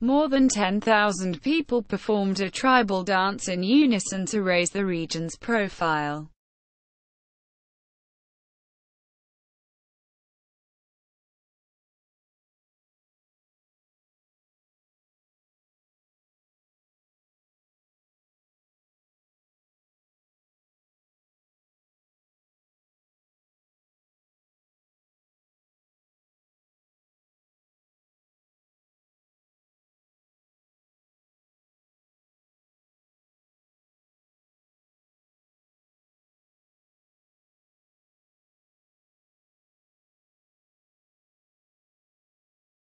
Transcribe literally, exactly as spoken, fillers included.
More than ten thousand people performed a tribal dance in unison to raise the region's profile.